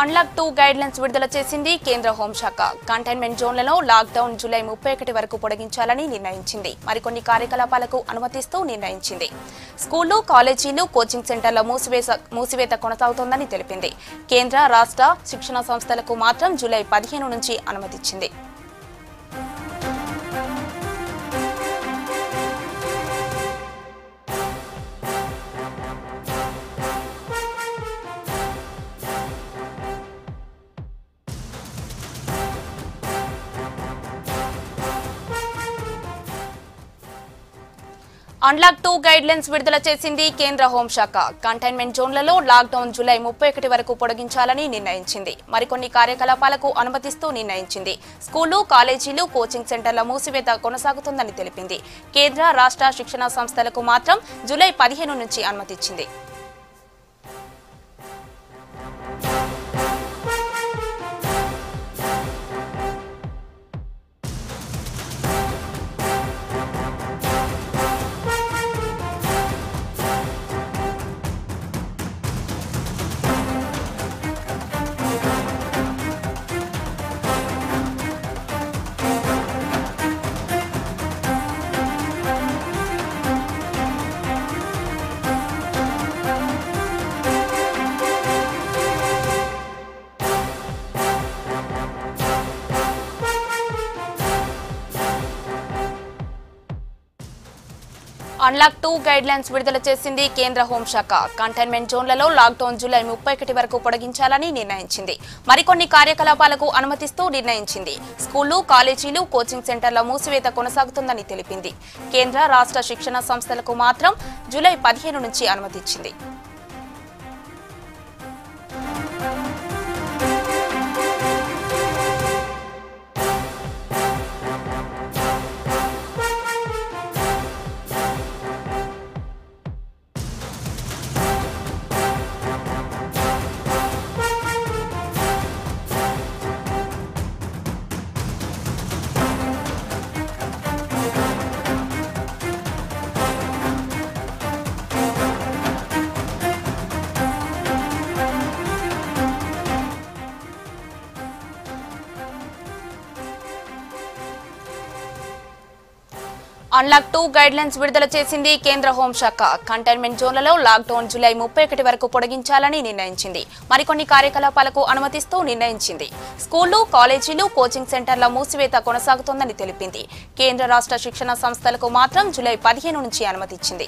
Unlock 2 guidelines విడుదల చేసింది కేంద్ర హోంశాఖ. కంటైన్మెంట్ జోన్లలో లాక్డౌన్ జూలై 31 వరకు పొడిగించాలని నిర్ణయించింది. మరికొన్ని కార్యకలాపాలకు అనుమతిస్తూ నిర్ణయించింది. స్కూళ్లు, కాలేజీలు, కోచింగ్ సెంటర్ల మూసివేత కొనసాగుతోందని తెలిపింది. కేంద్ర, రాష్ట్ర శిక్షణ సంస్థలకు మాత్రం జూలై 15 నుంచి అనుమతిచ్చింది. అన్లాక్ 2 గైడ్లైన్స్ విడుదల చేసింది కేంద్ర హోంశాఖ. కంటైన్మెంట్ జోన్లలో లాక్డౌన్ జూలై 31 వరకు పొడిగించాలని నిర్ణయించింది. మరికొన్ని కార్యకలాపాలకు అనుమతిస్తూ నిర్ణయించింది. స్కూళ్లు, కాలేజీలు, కోచింగ్ సెంటర్ల మూసివేత కొనసాగుతుందని తెలిపింది. కేంద్ర, రాష్ట్ర శిక్షణ సంస్థలకు మాత్రం జూలై 15 నుంచి అనుమతిచ్చింది. అన్లాక్ 2 గైడ్లైన్స్ విడుదల చేసింది కేంద్ర హోంశాఖ. కంటైన్మెంట్ జోన్లలో లాక్డౌన్ జూలై 31 వరకు పొడిగించాలని నిర్ణయించింది. మరికొన్ని కార్యకలాపాలకు అనుమతిస్తూ నిర్ణయించింది. స్కూళ్లు, కాలేజీలు, కోచింగ్ సెంటర్ల మూసివేత కొనసాగుతుందని తెలిపింది. కేంద్ర, రాష్ట్ర శిక్షణ సంస్థలకు మాత్రం జూలై 15 నుంచి అనుమతిచ్చింది. అన్లాక్ 2 గైడ్లైన్స్ విడుదల చేసింది కేంద్ర హోంశాఖ. కంటైన్మెంట్ జోన్లలో లాక్డౌన్ జూలై 31 వరకు పొడిగించాలని నిర్ణయించింది. మరికొన్ని కార్యకలాపాలకు అనుమతిస్తూ నిర్ణయించింది. స్కూళ్లు, కాలేజీలు, కోచింగ్ సెంటర్ల మూసివేత కొనసాగుతోందని తెలిపింది. కేంద్ర, రాష్ట్ర శిక్షణ సంస్థలకు మాత్రం జూలై 15 నుంచి అనుమతిచ్చింది.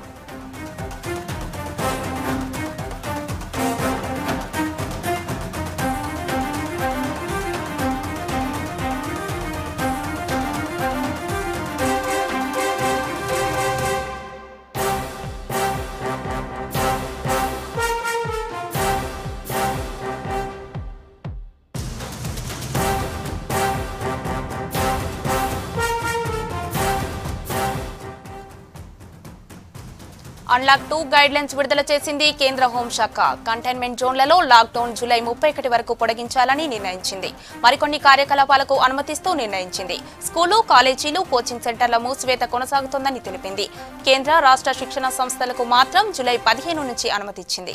అన్లాక్ 2 గైడ్లైన్స్ విడుదల చేసింది కేంద్ర హోంశాఖ. కంటైన్మెంట్ జోన్లలో లాక్డౌన్ జూలై 31 వరకు పొడిగించాలని నిర్ణయించింది. మరికొన్ని కార్యకలాపాలకు అనుమతిస్తూ నిర్ణయించింది. స్కూళ్లు, కాలేజీలు, కోచింగ్ సెంటర్ల మూసివేత కొనసాగుతోందని తెలిపింది. కేంద్ర, రాష్ట్ర శిక్షణ సంస్థలకు మాత్రం జూలై 15 నుంచి అనుమతిచ్చింది.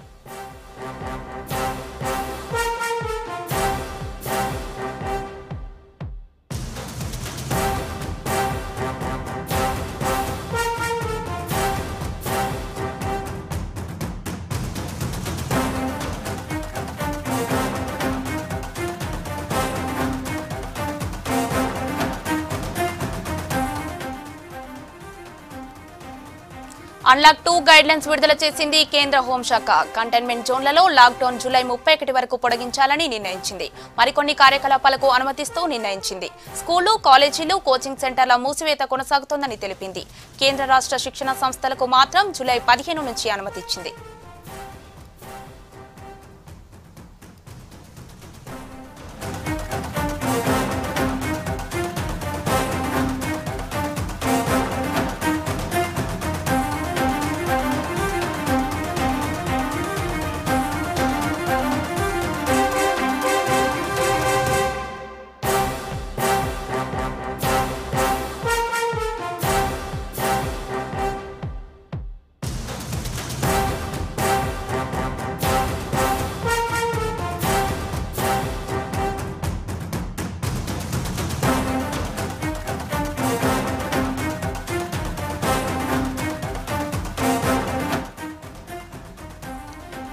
అన్లాక్ 2 గైడ్లైన్స్ విడుదల చేసింది కేంద్ర హోంశాఖ. కంటైన్మెంట్ జోన్లలో లాక్డౌన్ జూలై 31 వరకు పొడిగించాలని నిర్ణయించింది. మరికొన్ని కార్యకలాపాలకు అనుమతిస్తూ నిర్ణయించింది. స్కూళ్లు, కాలేజీలు, కోచింగ్ సెంటర్ల మూసివేత కొనసాగుతోందని తెలిపింది. కేంద్ర, రాష్ట్ర శిక్షణ సంస్థలకు మాత్రం జూలై 15 నుంచి అనుమతిచ్చింది.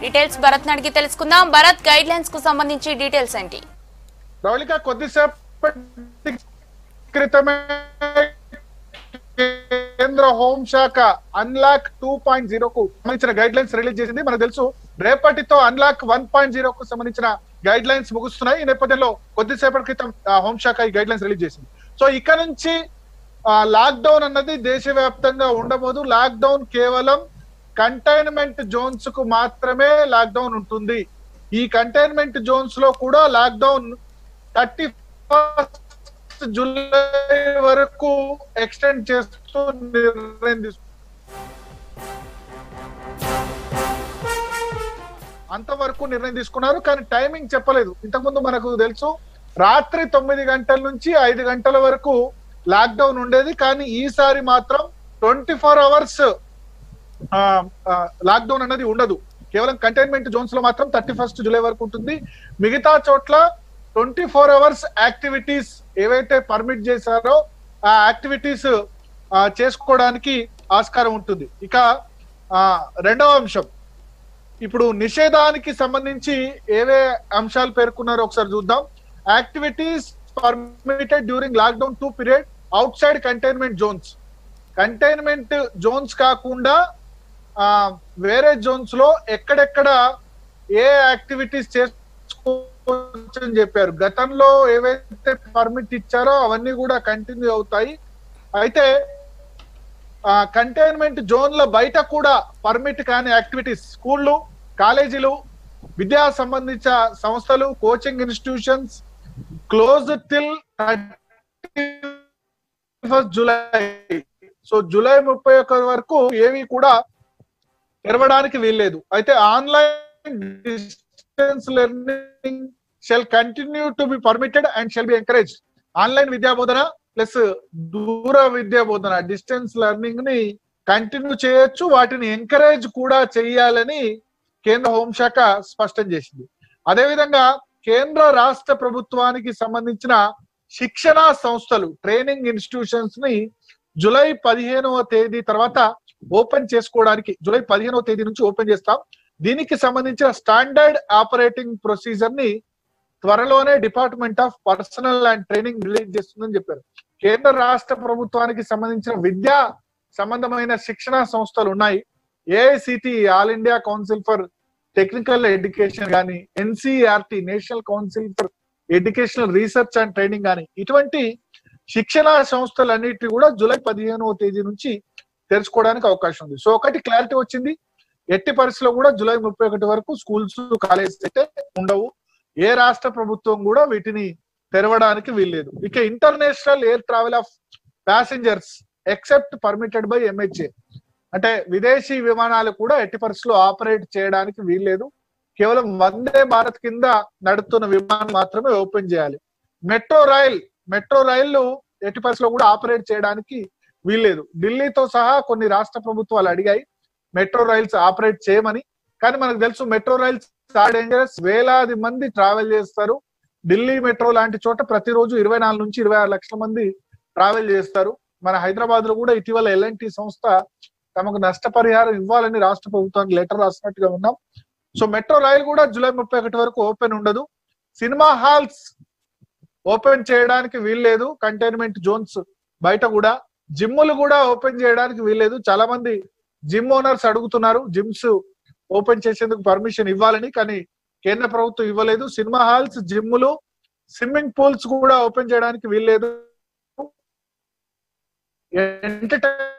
డీటెయిల్స్ భరత్ అడిగి తెలుసుకుందాం. భరత్, గైడ్ లైన్స్ కు సంబంధించి డీటెయిల్స్ ఏంటి? ప్రవళిక, కొద్దిసేపటి క్రితమే కేంద్ర హోంశాఖ అన్లాక్ 2.0 కు సంబంధించిన గైడ్ లైన్స్ రిలీజ్ చేసింది. మనకు తెలుసు రేపటితో అన్లాక్ 1.0 కు సంబంధించిన గైడ్ లైన్స్ ముగుస్తున్నాయి. ఈ నేపథ్యంలో కొద్దిసేపటి క్రితం హోంశాఖ ఈ గైడ్ లైన్స్ రిలీజ్ చేసింది. సో ఇక నుంచి లాక్డౌన్ అన్నది దేశవ్యాప్తంగా ఉండబోదు. లాక్డౌన్ కేవలం కంటైన్మెంట్ జోన్స్ కు మాత్రమే లాక్డౌన్ ఉంటుంది. ఈ కంటైన్మెంట్ జోన్స్ లో కూడా లాక్డౌన్ 31 జూలై వరకు ఎక్స్టెండ్ చేస్తూ నిర్ణయం తీసుకుంది. అంతవరకు నిర్ణయం తీసుకున్నారు, కానీ టైమింగ్ చెప్పలేదు. ఇంతకుముందు మనకు తెలుసు రాత్రి 9 గంటల నుంచి 5 గంటల వరకు లాక్డౌన్ ఉండేది, కానీ ఈసారి మాత్రం 24 అవర్స్ లాక్డౌన్ అనేది ఉండదు. కేవలం కంటైన్మెంట్ జోన్స్ లో మాత్రం 31 జూలై వరకు ఉంటుంది. మిగతా చోట్ల 24 అవర్స్ యాక్టివిటీస్ ఏవైతే పర్మిట్ చేశారో ఆ యాక్టివిటీస్ చేసుకోవడానికి ఆస్కారం ఉంటుంది. ఇక రెండవ అంశం, ఇప్పుడు నిషేధానికి సంబంధించి ఏవే అంశాలు పేర్కొన్నారో ఒకసారి చూద్దాం. Activities permitted during lockdown 2 period outside containment zones. Containment zones కాకుండా వేరే జోన్స్ లో ఎక్కడెక్కడ ఏ యాక్టివిటీస్ చేసుకోవచ్చని చెప్పారు. గతంలో ఏవైతే పర్మిట్ ఇచ్చారో అవన్నీ కూడా కంటిన్యూ అవుతాయి. అయితే కంటైన్మెంట్ జోన్ల బయట కూడా పర్మిట్ కాని యాక్టివిటీస్, స్కూళ్ళు, కాలేజీలు, విద్యా సంబంధించిన సంస్థలు, coaching institutions close till 31 July. So July 31 వరకు ఏవి కూడా తెరవడానికి వీల్లేదు. అయితే online distance learning shall continue to be permitted and shall be encouraged. Online విద్యా బోధన ప్లస్ దూర విద్యా బోధన, డిస్టెన్స్ లెర్నింగ్ ని కంటిన్యూ చేయొచ్చు, వాటిని ఎంకరేజ్ కూడా చేయాలని కేంద్ర హోంశాఖ స్పష్టం చేసింది. అదేవిధంగా కేంద్ర రాష్ట్ర ప్రభుత్వానికి సంబంధించిన శిక్షణా సంస్థలు, ట్రైనింగ్ ఇన్స్టిట్యూషన్స్ ని జూలై 15వ తేదీ తర్వాత ఓపెన్ చేసుకోవడానికి, జూలై 15వ తేదీ నుంచి ఓపెన్ చేస్తాం. దీనికి సంబంధించిన స్టాండర్డ్ ఆపరేటింగ్ ప్రొసీజర్ ని త్వరలోనే department of personnel and training release చేస్తుందని చెప్పారు. కేంద్ర రాష్ట్ర ప్రభుత్వానికి సంబంధించిన విద్యా సంబంధమైన శిక్షణా సంస్థలు ఉన్నాయి. AICTE, all India council for technical education కానీ, NCERT, national council for educational research and training కానీ, ఇటువంటి శిక్షణా సంస్థలన్నిటి కూడా జూలై 15వ తేదీ నుంచి తెరుచుకోవడానికి అవకాశం ఉంది. సో ఒకటి క్లారిటీ వచ్చింది, ఎట్టి పరిస్థితిలో కూడా జూలై 31 వరకు స్కూల్స్, కాలేజెస్ అయితే ఉండవు. ఏ రాష్ట్ర ప్రభుత్వం కూడా వీటిని తెరవడానికి వీల్లేదు. ఇక international air travel of passengers except permitted by MHA, అంటే విదేశీ విమానాలు కూడా ఎట్టి పరిస్థితుల్లో ఆపరేట్ చేయడానికి వీల్లేదు. కేవలం వందే భారత్ కింద నడుస్తున్న విమానం మాత్రమే ఓపెన్ చేయాలి. మెట్రో రైళ్లు ఎట్టి పరిస్థితుల్లో కూడా ఆపరేట్ చేయడానికి వీల్లేదు. ఢిల్లీతో సహా కొన్ని రాష్ట్ర ప్రభుత్వాలు అడిగాయి మెట్రో రైల్స్ ఆపరేట్ చేయమని, కానీ మనకు తెలుసు మెట్రో రైల్స్ చాలా డేంజరస్. వేలాది మంది ట్రావెల్ చేస్తారు. ఢిల్లీ మెట్రో లాంటి చోట ప్రతిరోజు 24 నుంచి 26 లక్షల మంది ట్రావెల్ చేస్తారు. మన హైదరాబాద్ లో కూడా ఇటీవల ఎల్ఎన్టీ సంస్థ తమకు నష్టపరిహారం ఇవ్వాలని రాష్ట్ర ప్రభుత్వానికి లెటర్ రాసినట్టుగా ఉన్నాం. సో మెట్రో రైలు కూడా జూలై 31 వరకు ఓపెన్ ఉండదు. సినిమా హాల్స్ ఓపెన్ చేయడానికి వీల్లేదు, కంటైన్మెంట్ జోన్స్ బయట కూడా. జిమ్ములు కూడా ఓపెన్ చేయడానికి వీల్లేదు. చాలా మంది జిమ్ ఓనర్స్ అడుగుతున్నారు జిమ్స్ ఓపెన్ చేసేందుకు పర్మిషన్ ఇవ్వాలని, కానీ కేంద్ర ప్రభుత్వం ఇవ్వలేదు. సినిమా హాల్స్, జిమ్ములు, స్విమ్మింగ్ పూల్స్ కూడా ఓపెన్ చేయడానికి వీల్లేదు. ఎంటర్టైన్మెంట్